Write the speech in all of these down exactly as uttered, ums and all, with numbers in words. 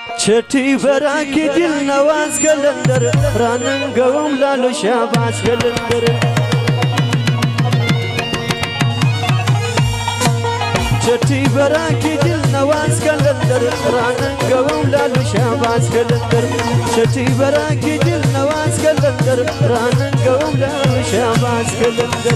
چتی براکی دل نواز کلندر راننگوم لالو شاباز کلندر چتی براکی دل نواز کلندر راننگوم لالو شاباز کلندر چتی براکی دل نواز کلندر راننگوم لالو شاباز کلندر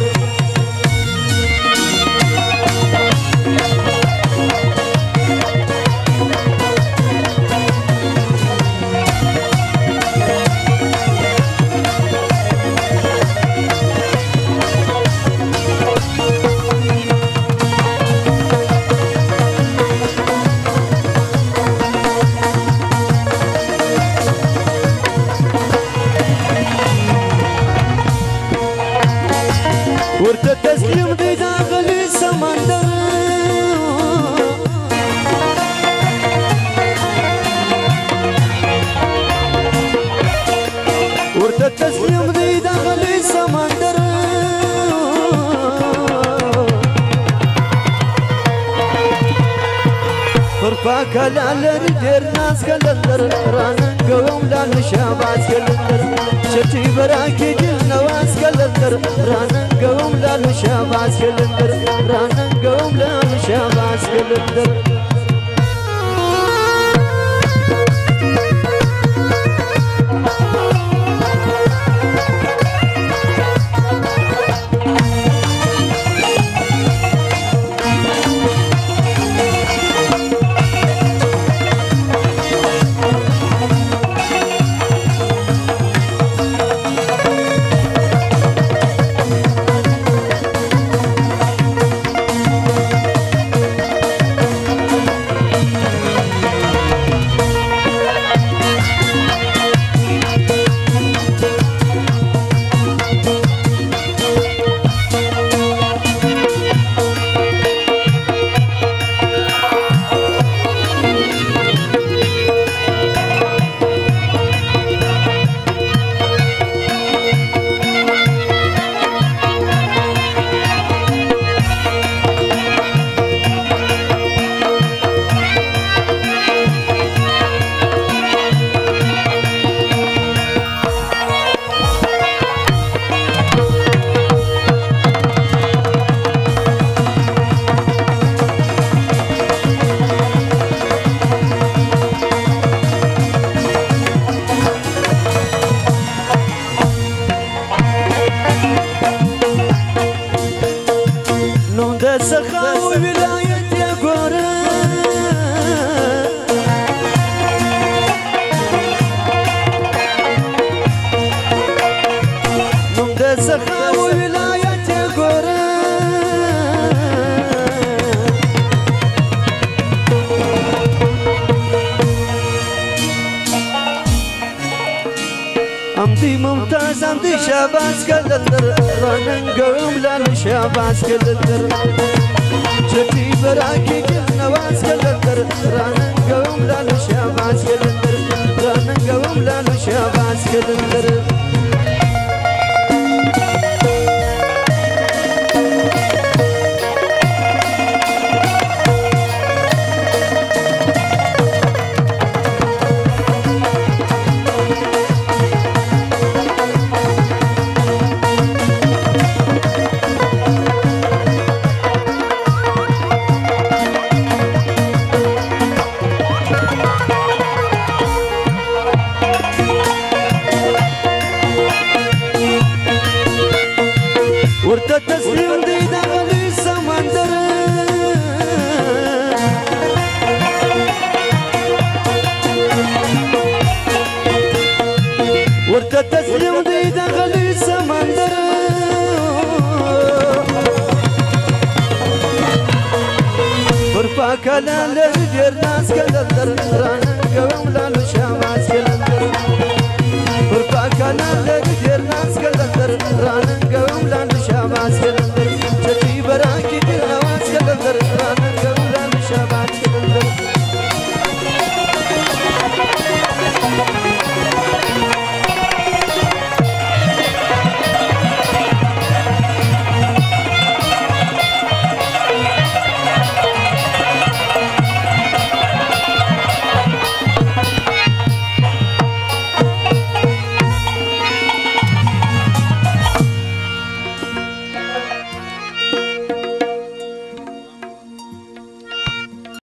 ورته تسلیم دی داغلی سمندر ورته تسلیم دی داغلی سمندر پر پاکه لالر ډېر ناز کلندر راننګوم لالو شاباز کلندر چټي به راکړي دل نواز کلندر راننګوم لالو شاباز کلندر راننګوم لالو شاباز کلندر سخاو ولایت یا ګوره نوم د سخاو ولایت یا ګوره امدی ممتاز امدی شاباز کلندر راننګوم لالو شاباز کلندر چټي براکي دل نواز کلندر راننګوم لالو شاباز کلندر راننګوم لالو شاباز کلندر ورته تسلیم دی دغلی سمندر ورته تسلیم دی دغلی سمندر پر پاکه لالر ډېر ناز کلندر